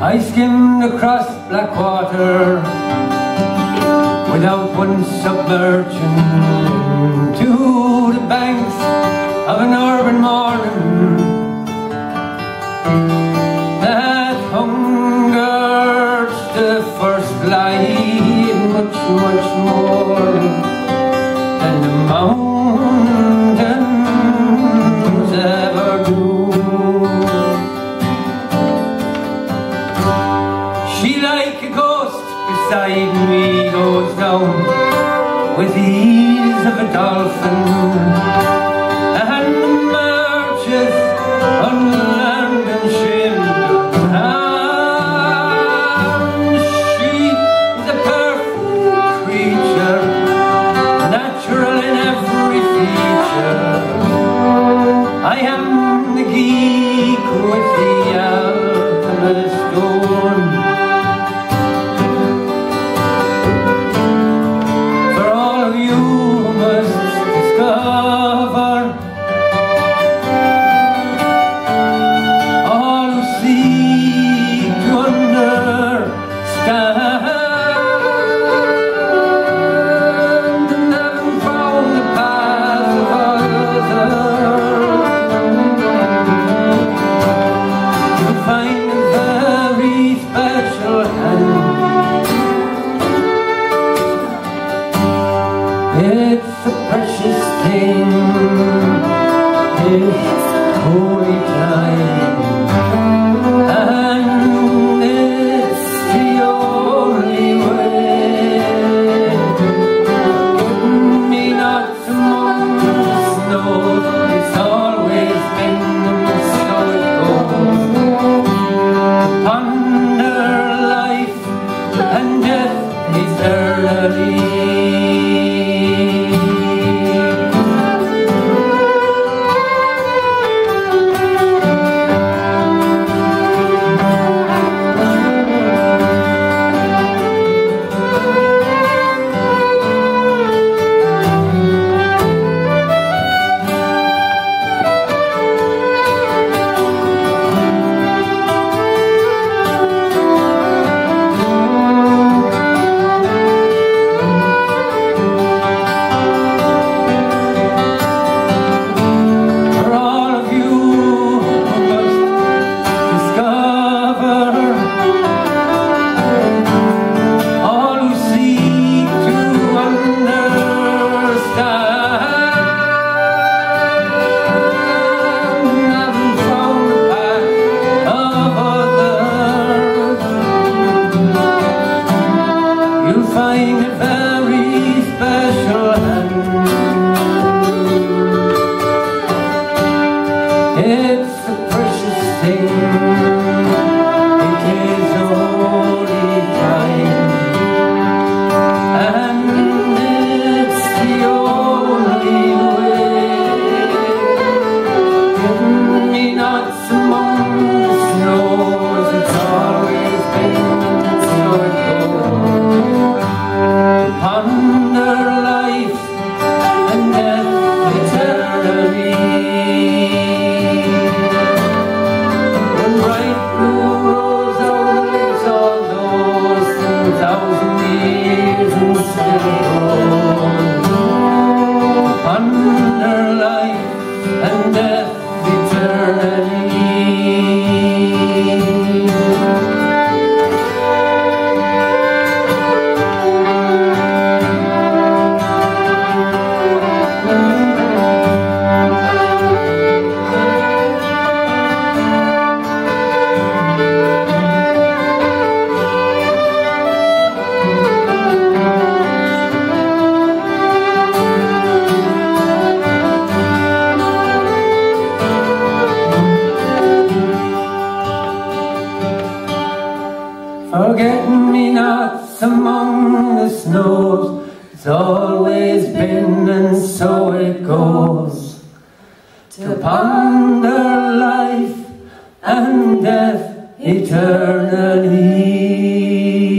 I skimmed across black water without once submerging to the banks of an urban morning that hungered the first light much, much more than the mountains ever do. She like a ghost beside me goes down with the ease of a dolphin and emerges on land and shame. She is a perfect creature, natural in every feature. I am the geek with the alchemist stone. It's a precious thing, it's holy time, and it's the only way. Getting me not among the snows, it's always been so it goes. Ponder life and death eternally. Find a very special hand. It's a precious thing, it is a holy time, and it's the only way. Getting me nuts among the snows, it's always been so it goes. Ponder life and death eternally. When bright blue rose outlives all those 1,000 years and still goes. Ponder life and death eternally. Forget-me-nots among the snows, it's always been and so it goes. To ponder life and death eternally.